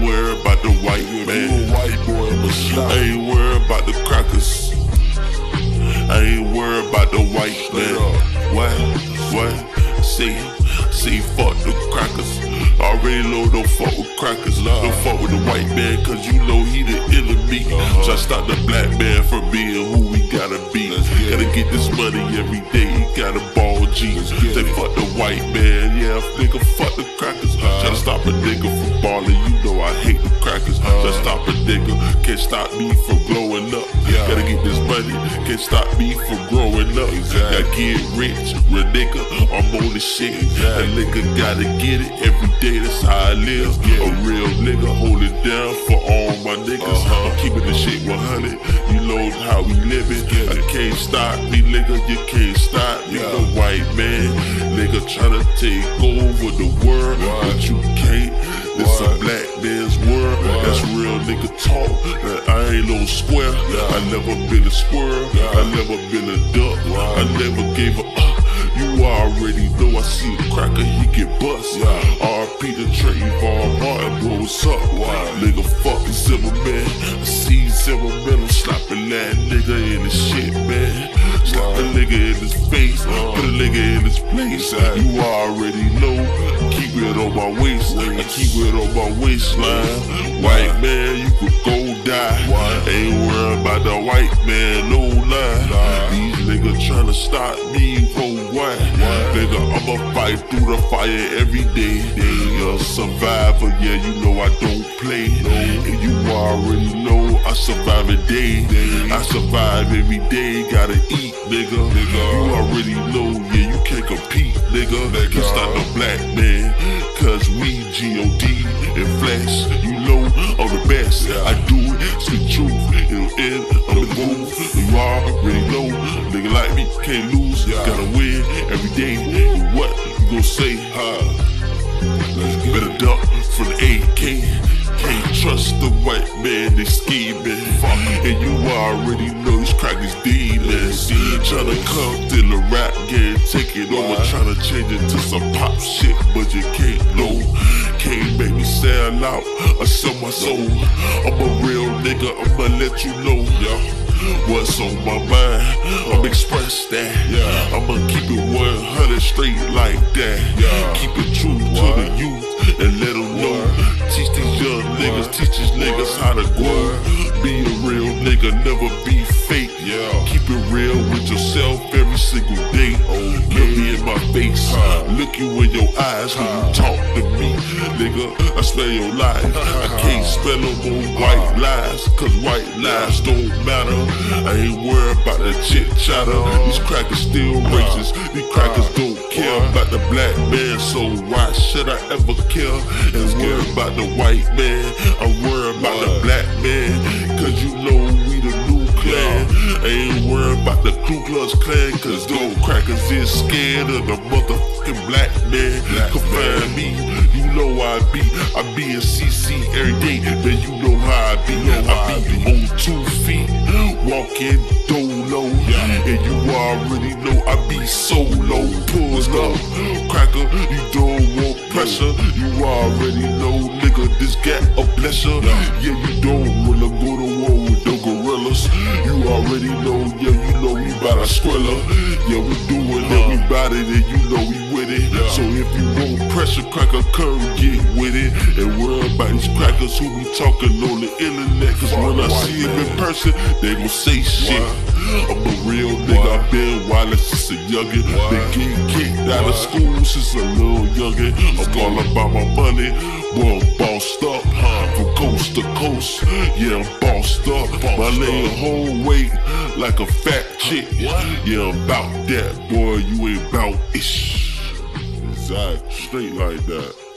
worried about the white man. You a white boy, I'ma slap. I ain't worried about the crackers. I ain't worried about the white man. What? See, fuck the crackers. Already know don't fuck with crackers. Don't fuck with the white man, cause you know he the enemy. So I stop the black man from being who we gotta be. Gotta get this money every day, he got a ball G. Say fuck the white man, yeah, nigga, fuck the crackers. Try to stop a nigga from balling, you know I hate the crackers. Try to stop a nigga, can't stop me from blowing up. Gotta get this money, can't stop me from growing up. Gotta get rich, real nigga, I'm on the shit. That nigga gotta get it every day, that's how I live. A real nigga, hold it down for all my niggas. I'm keeping the shit 100, you know how we living. I can't stop me, nigga, you can't stop me. The white man, nigga, tryna take over the world, but you can't. This a black man's world, that's real nigga talk. I ain't no square, I never been a squirrel, I never been a duck, I never gave a You already know I see a cracker, he get bust. R.P. to Trayvon Martin, bro, what's up? Nigga, fucking Zimmerman. I see Zimmerman, I'm slapping that nigga in his shit, man. Slap the nigga in his face, put a nigga in his place. You already know, keep it on my waist, I keep it on my waistline. White man, you could go die. Ain't worried about the white man, no lie. These niggas tryna stop me from what? Nigga, I'ma fight through the fire every day. You're a survivor, yeah, you know I don't play. And you already know I survive a day. I survive every day, gotta eat, nigga. You already know, yeah, you can't compete, nigga. Can't stop the black man, cause we G.O.D. and Flash. You know I'm the best, I do it, speak truth, and I'm the move. You already know, nigga like me can't lose, gotta win every day. And what you gon' say? Better duck from the AK. Can't trust the white man, they scheming. And you already know these crackers dealing. Tryna come to the rap game, take it over, tryna change it to some pop shit, but you can't know. Can't make me sell out or sell my soul. I'm a real nigga, I'ma let you know, what's on my mind, I'ma express that. I'ma keep it 100 straight like that. Keep it true to the youth and let them know. Teach these young niggas, teach these niggas how to grow. Be a real nigga, never be fake. Keep it real with yourself every single day. Look me in my face, look you in your eyes when you talk to me, nigga. I spell your life, I can't spell no more white lies, cause white lies don't matter. I ain't worried about the chit chatter. These crackers still racist, these crackers don't care about the black man, so why should I ever care? And worry about the white man, I'm worried about the black man, cause you know we the new clan. I ain't worried about the Ku Klux Klan, cause those crackers is scared of the motherfucking black man. Confine me, you know I be in CC every day, man, you know how I be. I be on 2 feet, walking dolo, and you already know I be solo. Pull up, cracker, you don't want pressure, you already know, nigga, this got a blesser. Yeah, you don't wanna go to war with the gorillas. You already know, yeah, you know we bout a squilla. Yeah, we doing it, we bout it, and you know we with it. So if you want pressure, cracker, come get with it. And worry about these crackers who be talking on the internet, cause when I see them in person, they gon' say shit. I'm a real nigga, I been wildin' since a youngin'. Been getting kicked out of school since a little youngin'. I'm all about my money, boy, I'm bossed up, from coast to coast. Yeah, I'm bossed up, my laying whole weight like a fat chick. Yeah, I'm bout that, boy, you ain't bout ish. Exactly, straight like that.